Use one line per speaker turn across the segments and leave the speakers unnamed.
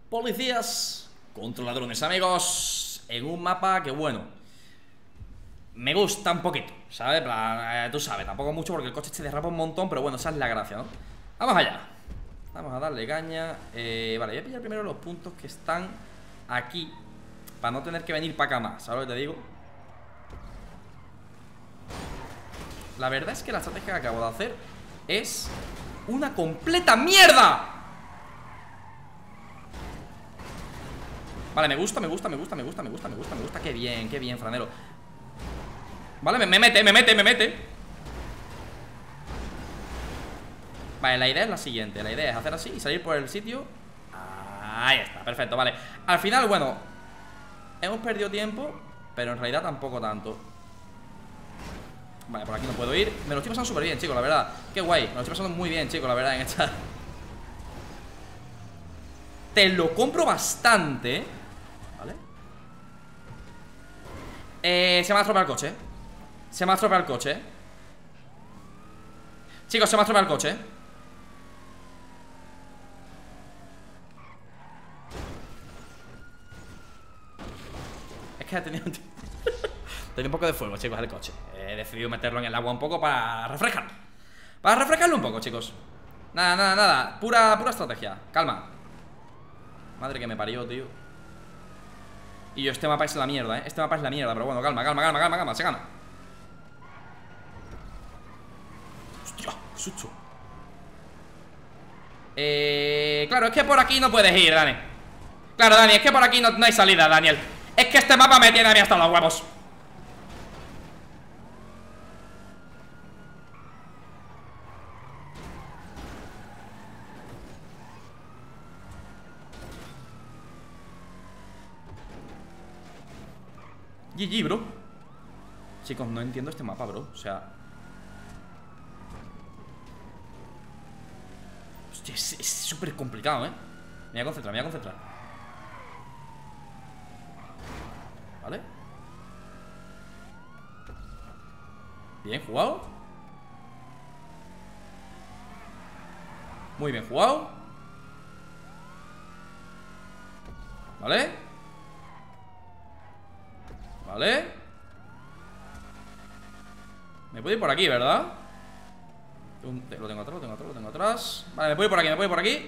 Policías contra ladrones, amigos. En un mapa que, bueno, me gusta un poquito, ¿sabes? Tú sabes, tampoco mucho porque el coche se derrapa un montón. Pero bueno, esa es la gracia, ¿no? Vamos allá. Vamos a darle caña. Vale, voy a pillar primero los puntos que están aquí, para no tener que venir para acá más, ¿sabes lo que te digo? La verdad es que la estrategia que acabo de hacer es una completa mierda. Vale, me gusta. Qué bien, franelo. Vale, me mete. Vale, la idea es la siguiente. La idea es hacer así y salir por el sitio. Ahí está, perfecto, vale. Al final, bueno, hemos perdido tiempo, pero en realidad tampoco tanto. Vale, por aquí no puedo ir. Me lo estoy pasando súper bien, chicos, la verdad. Qué guay, me lo estoy pasando muy bien, chicos, la verdad, en esta. Te lo compro bastante. Vale. Se me ha estropeado el coche. Chicos, se me ha estropeado el coche. Es que tenía un poco de fuego, chicos, el coche. He decidido meterlo en el agua un poco para refrescarlo. Para refrescarlo un poco, chicos. Nada. Pura estrategia. Calma. Madre que me parió, tío. Y yo, este mapa es la mierda, Este mapa es la mierda, pero bueno, calma. Se gana. Hostia, qué susto. Claro, es que por aquí no puedes ir, Dani. Claro, Dani, es que por aquí no hay salida, Daniel. Es que este mapa me tiene a mí hasta los huevos. GG, bro. Chicos, no entiendo este mapa, bro. O sea, hostia, es súper complicado, Me voy a concentrar. Vale. Bien jugado. Muy bien jugado. Vale. Me puedo ir por aquí, ¿verdad? Lo tengo atrás. Vale, me puedo ir por aquí.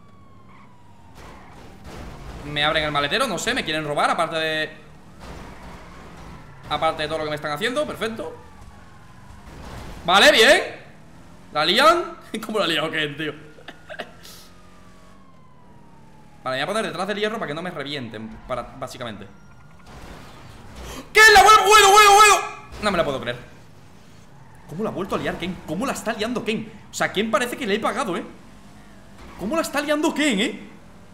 Me abren el maletero, no sé, me quieren robar. Aparte de todo lo que me están haciendo, perfecto. Vale, bien. ¿La lían? ¿Cómo la ha liado Ken, tío? Vale, me voy a poner detrás del hierro para que no me revienten, básicamente. ¿Qué? ¡La vuelvo! No me la puedo creer. ¿Cómo la ha vuelto a liar Ken? ¿Cómo la está liando Ken? O sea, Ken parece que le he pagado, ¿Cómo la está liando Ken,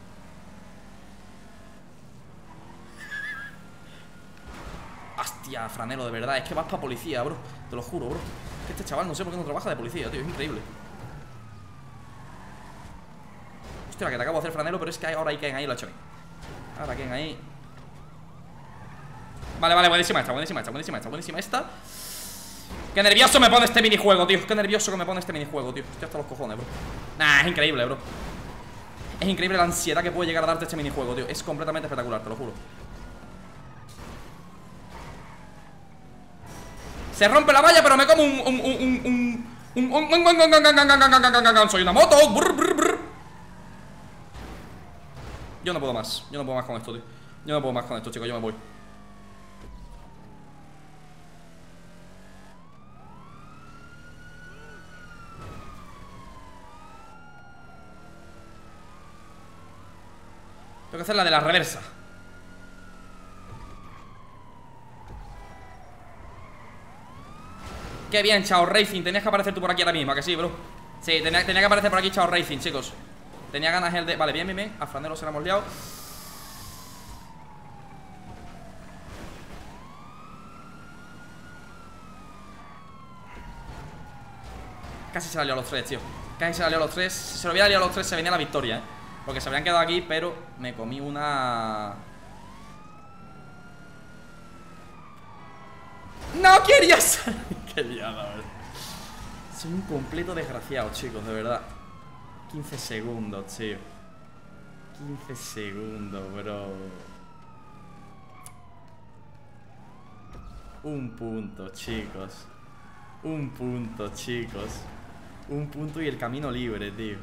Hostia, franelo, de verdad. Es que vas para policía, bro. Te lo juro, bro. Es que este chaval no sé por qué no trabaja de policía, tío. Es increíble. Hostia, la que te acabo de hacer, franelo. Pero es que ahora hay Ken ahí, lo ha hecho bien. Ahora Ken ahí. Vale, buenísima esta. Qué nervioso me pone este minijuego, tío. Estoy hasta los cojones, bro. Nah, es increíble, bro. Es increíble la ansiedad que puede llegar a darte este minijuego, tío. Es completamente espectacular, te lo juro. Se rompe la valla, pero me como soy una moto. Yo no puedo más. Con esto, tío. Chicos, yo me voy. Tengo que hacer la de la reversa. Qué bien, Chao Racing. Tenías que aparecer tú por aquí ahora mismo, ¿a que sí, bro? Sí, tenía que aparecer por aquí Chao Racing, chicos. Tenía ganas el de... Vale, bien. A franelo se la hemos liado. Casi se la liado a los tres, tío. Si se lo hubiera liado a los tres, se venía la victoria, porque se habrían quedado aquí, pero me comí una... ¡No quería salir! ¡Qué liada, verdad! Soy un completo desgraciado, chicos, de verdad. 15 segundos, tío. 15 segundos, bro. Un punto, chicos. Un punto, chicos. Un punto y el camino libre, tío.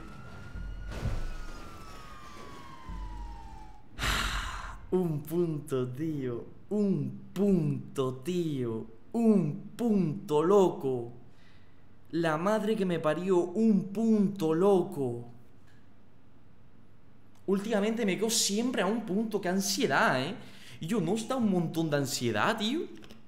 Un punto, tío. Un punto, tío. Un punto, loco. La madre que me parió. Un punto, loco. Últimamente me quedo siempre a un punto. Qué ansiedad, Y yo, ¿no os da un montón de ansiedad, tío?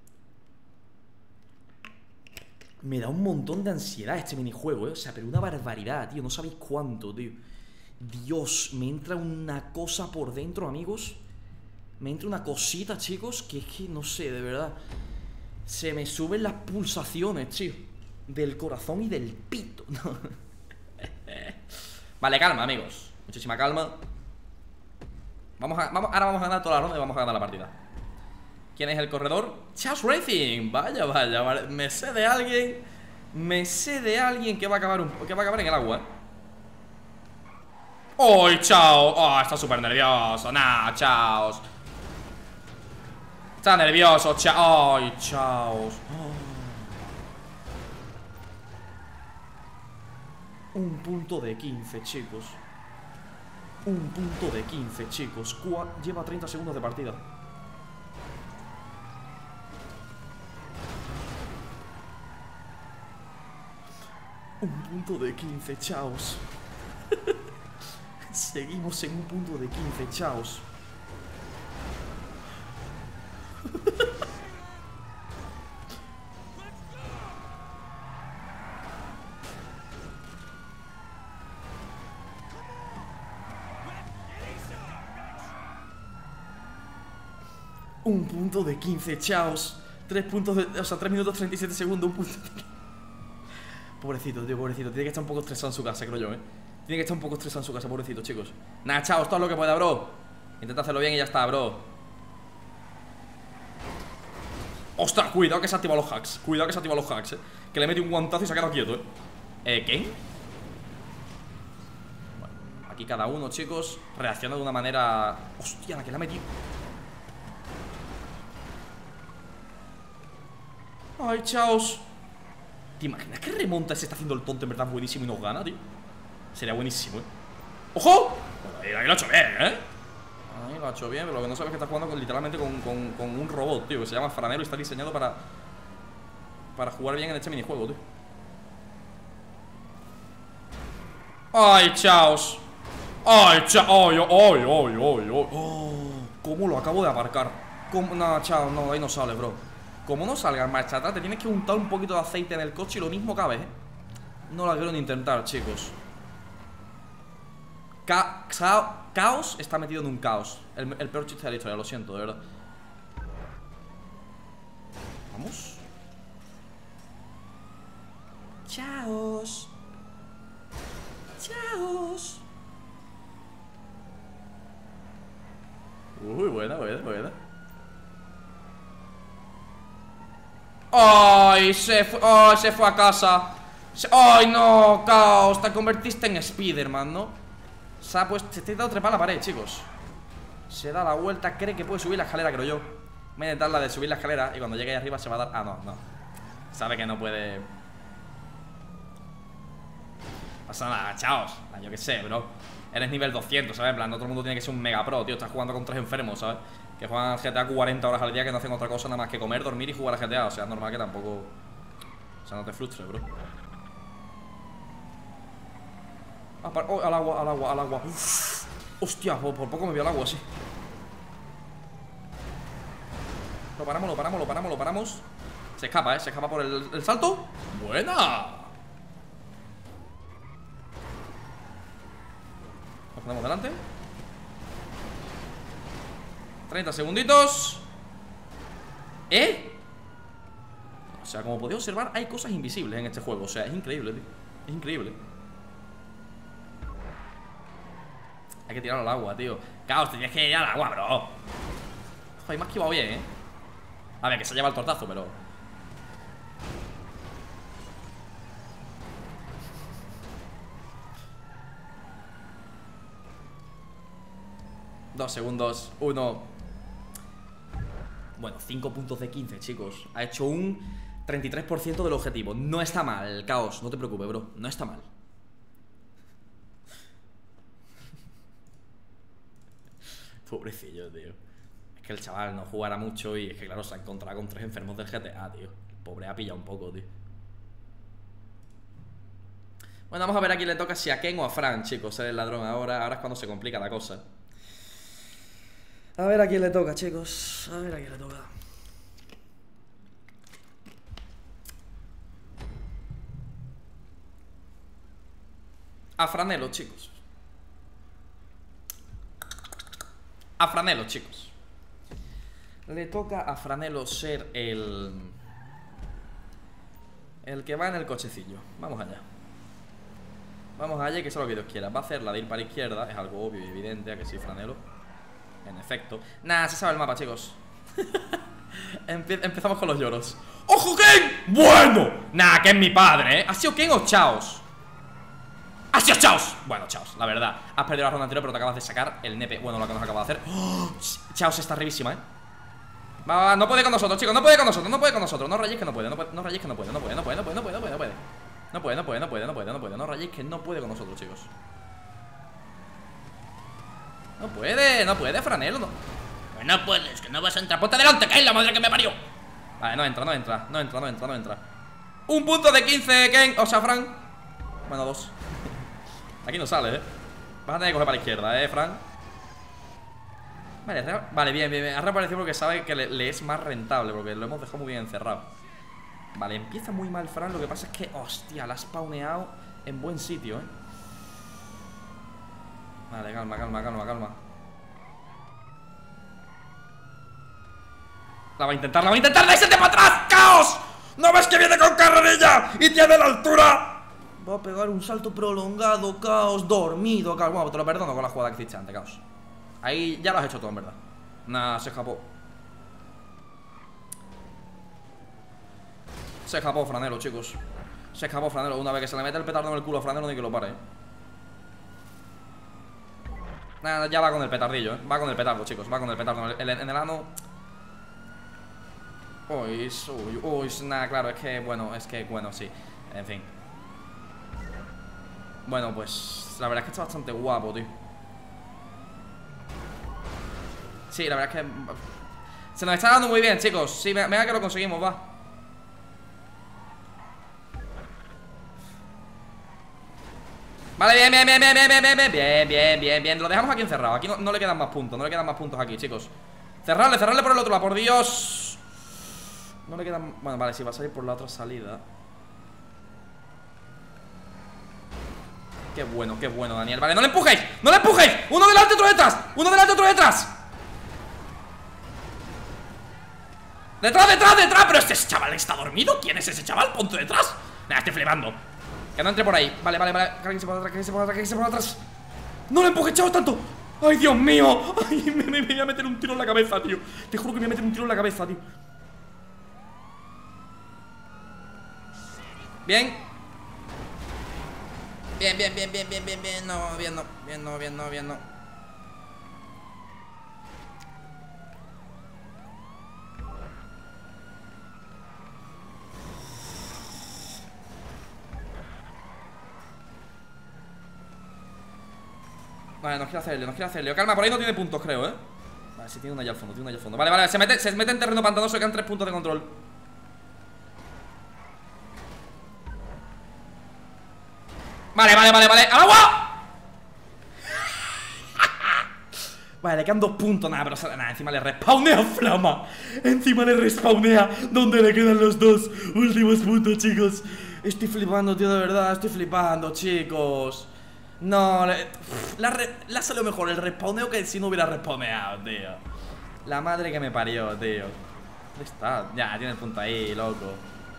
Me da un montón de ansiedad este minijuego, O sea, pero una barbaridad, tío. No sabéis cuánto, tío. Dios, me entra una cosa por dentro, amigos. Me entra una cosita, chicos, que es que, no sé, de verdad. Se me suben las pulsaciones, tío. Del corazón y del pito, ¿no? Vale, calma, amigos. Muchísima calma. Ahora vamos a ganar toda la ronda y vamos a ganar la partida. ¿Quién es el corredor? Chaos Racing. Vaya, vale. Me sé de alguien. Me sé de alguien que va a acabar en el agua. ¡Ay, Chaos! ¡Oh, está súper nervioso! ¡Nah, Chaos! Está nervioso, Chaos. ¡Ay, Chaos! Un punto de 15, chicos. Un punto de 15, chicos. Lleva 30 segundos de partida. Un punto de 15, chaos. Seguimos en un punto de 15, chaos. Un punto de 15, chaos. 3 puntos de... O sea, 3 minutos 37 segundos, un punto de... Pobrecito, tío, pobrecito. Tiene que estar un poco estresado en su casa, creo yo, Tiene que estar un poco estresado en su casa, pobrecito, chicos. Nada, chaos, todo lo que pueda, bro. Intenta hacerlo bien y ya está, bro. ¡Ostras! Cuidado que se activan los hacks. Cuidado que se activan los hacks, Que le mete un guantazo y se ha quedado quieto, ¿qué? Bueno, aquí cada uno, chicos, reacciona de una manera... ¡Hostia, la que le ha metido! ¡Ay, chaos! ¿Te imaginas que remonta se está haciendo el tonto en verdad buenísimo y nos gana, tío? Sería buenísimo, ¡Ojo! Bueno, ahí lo ha hecho bien, Ahí lo ha hecho bien, pero lo que no sabes es que está jugando literalmente con un robot, tío, que se llama Franero y está diseñado para jugar bien en este minijuego, tío. ¡Ay, chaos! ¡Ay, chaos! ¡Ay, ay, ay, ay! ¡Oh! ¿Cómo lo acabo de aparcar? ¿Cómo? No, chaos, no, ahí no sale, bro. Como no salgas marcha atrás, te tienes que untar un poquito de aceite en el coche y lo mismo cabe, No la quiero ni intentar, chicos. Caos está metido en un caos. El peor chiste de la historia, lo siento, de verdad. Vamos. Chaos. Chaos. Uy, buena. ¡Ay! Se fue a casa. ¡Ay, no! Caos, te convertiste en Spiderman, ¿no? Pues te he dado trepar a la pared, chicos. Se da la vuelta, cree que puede subir la escalera, creo yo. Voy a intentar la de subir la escalera y cuando llegue ahí arriba se va a dar... Ah, no. Sabe que no puede... Pasa nada, chaos. Yo qué sé, bro. Eres nivel 200, ¿sabes? En plan, no todo el mundo tiene que ser un mega pro, tío. Estás jugando con 3 enfermos, ¿sabes? Que juegan al GTA 40 horas al día, que no hacen otra cosa nada más que comer, dormir y jugar al GTA. O sea, es normal que tampoco... O sea, no te frustres, bro. Al agua. Uf. Hostia, por poco me vio al agua, sí. Lo paramos. Se escapa, se escapa por el salto. ¡Buena! Nos ponemos delante. 30 segunditos. O sea, como podéis observar, hay cosas invisibles en este juego. O sea, es increíble, tío. Es increíble. Hay que tirarlo al agua, tío. Caos, tenías que ir al agua, bro. Joder, me ha esquivado bien, A ver, que se lleva el tortazo, pero... 2 segundos, 1. Bueno, 5 puntos de 15, chicos. Ha hecho un 33% del objetivo. No está mal, Caos, no te preocupes, bro. No está mal. Pobrecillo, tío. Es que el chaval no jugará mucho y es que, claro, se ha encontrado con 3 enfermos del GTA, tío. El pobre ha pillado un poco, tío. Bueno, vamos a ver a quién le toca, si a Ken o a Fran, chicos, ser el ladrón ahora. Ahora es cuando se complica la cosa. A ver a quién le toca, chicos. A ver a quién le toca. A Franelo, chicos. A Franelo, chicos. Le toca a Franelo ser el que va en el cochecillo. Vamos allá. Vamos allá, que sea lo que Dios quiera. Va a hacer la de ir para la izquierda. Es algo obvio y evidente, a que sí, Franelo. En efecto. Nada, se sabe el mapa, chicos. Empezamos con los lloros. ¡Ojo, Ken! ¡Bueno! Nah, que es mi padre, ¿eh? ¿Ha sido Ken o Chaos? ¡Ha sido Chaos! Bueno, Chaos, la verdad. Has perdido la ronda anterior, pero te acabas de sacar el nepe. Bueno, lo que nos acaba de hacer. ¡Oh! Chaos está arribísima, ¿eh? Va, no puede con nosotros, chicos. No puede con nosotros, no puede con nosotros. No rayéis que no puede. No rayéis que no puede. No puede. No rayéis que no puede con nosotros, chicos. No puede, Franelo. Pues no puedes, que no vas a entrar. Ponte delante, que es la madre que me parió. Vale, no entra. Un punto de 15, Ken. O sea, Fran. Bueno, 2. Aquí no sale, vas a tener que coger para la izquierda, Fran. Vale, bien. Ha reaparecido porque sabe que le es más rentable, porque lo hemos dejado muy bien encerrado. Vale, empieza muy mal Fran. Lo que pasa es que, hostia, la ha spawneado en buen sitio, Vale, calma. La va a intentar, ¡déjate para atrás! ¡Caos! ¿No ves que viene con carrerilla y tiene la altura? Va a pegar un salto prolongado, Caos. Dormido, Caos. Bueno, te lo perdono con la jugada que hiciste antes, Caos. Ahí ya lo has hecho todo, en verdad. Nah, se escapó. Se escapó Franelo, chicos. Se escapó Franelo. Una vez que se le mete el petardo en el culo a Franelo, ni que lo pare, Nada, ya va con el petardillo, Va con el petardo, chicos. Va con el petardo en el ano. Uy, nada, claro, es que bueno, sí. En fin. Bueno, pues la verdad es que está bastante guapo, tío. Sí, la verdad es que se nos está dando muy bien, chicos. Sí, venga que lo conseguimos, va. Vale, bien. Lo dejamos aquí encerrado. Aquí no le quedan más puntos. No le quedan más puntos aquí, chicos. Cerrarle por el otro lado, por Dios. No le quedan... Bueno, vale, sí, va a salir por la otra salida. Qué bueno, Daniel. Vale, no le empujéis. Uno delante, otro detrás. Detrás. Pero este chaval está dormido. ¿Quién es ese chaval? Ponte detrás. Nah, estoy flipando. Que no entre por ahí. Vale. Cállense por atrás. No le empujes, chavos, tanto. Ay, Dios mío. Ay, me voy a meter un tiro en la cabeza, tío. Te juro que me voy a meter un tiro en la cabeza, tío. Bien. No, bien no. Vale, nos quiere hacer lío. Calma, por ahí no tiene puntos, creo, Vale, sí, tiene una allá al fondo, Vale, se mete en terreno pantanoso y quedan 3 puntos de control. Vale. ¡Al agua! Vale, le quedan 2 puntos. Nada, pero nada, encima le respawnea Flama. Donde le quedan los 2 últimos puntos, chicos. Estoy flipando, tío, de verdad. Estoy flipando, chicos. No, le ha salido mejor el respawneo que si no hubiera respawneado, tío. La madre que me parió, tío. ¿Dónde está? Ya, tiene el punto ahí, loco.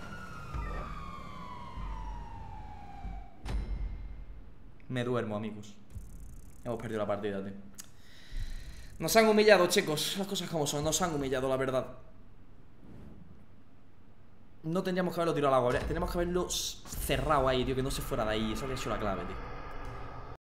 Me duermo, amigos. Hemos perdido la partida, tío. Nos han humillado, chicos. Las cosas como son, nos han humillado, la verdad. No tendríamos que haberlo tirado al agua. Teníamos que haberlo cerrado ahí, tío. Que no se fuera de ahí. Esa habría sido la clave, tío.